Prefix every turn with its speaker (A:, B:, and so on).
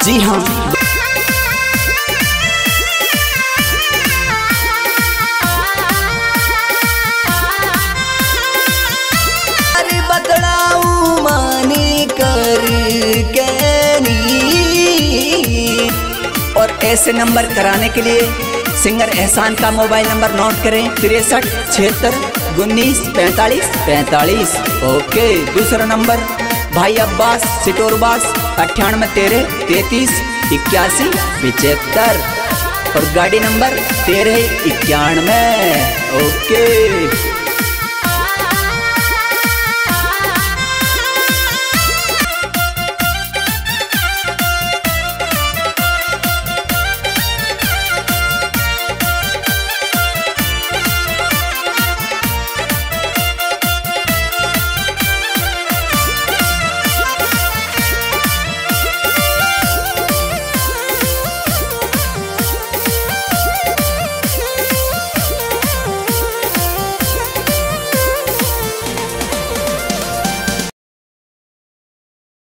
A: जी हाँ, अरे बदलाऊ मानी कर कैनी। और ऐसे नंबर कराने के लिए सिंगर एहसान का मोबाइल नंबर नोट करें 63 76 19 45 45। ओके, दूसरा नंबर भाई अब्बास सिटोरबास 98 13 33 81 75 और गाड़ी नंबर 13 91। ओके।